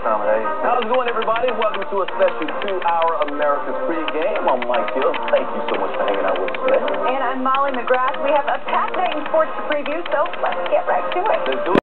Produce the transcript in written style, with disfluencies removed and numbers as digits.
time of day. How's it going, everybody? Welcome to a special 2-hour America's pregame. I'm Mike Hill. Thank you so much for hanging out with us today. And I'm Molly McGrath. We have a fascinating sports to preview, so let's get right to it. Let's do it.